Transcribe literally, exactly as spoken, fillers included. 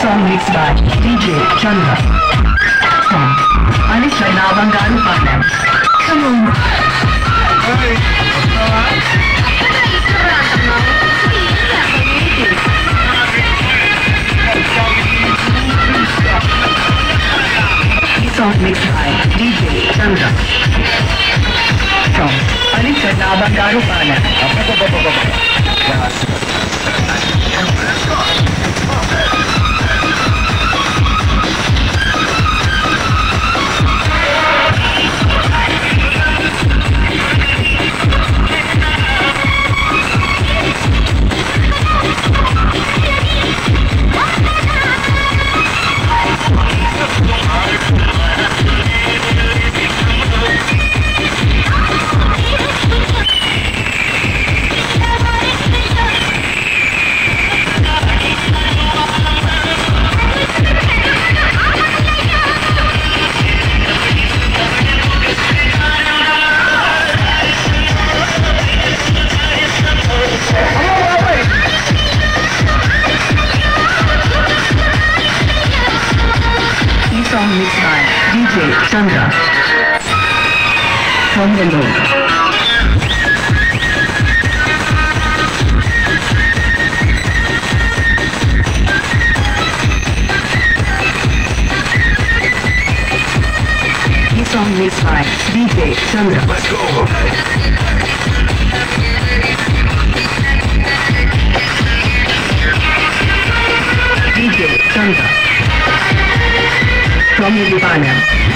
song mixed by D J Chandra from Anish Navangaru Palam. Come on. Song mixed by D J Chandra from Anish Navangaru Palam. Song mixed by D J Chandra from Nellore. Song mixed by D J Chandra. Let's go. D J Chandra from Udipana.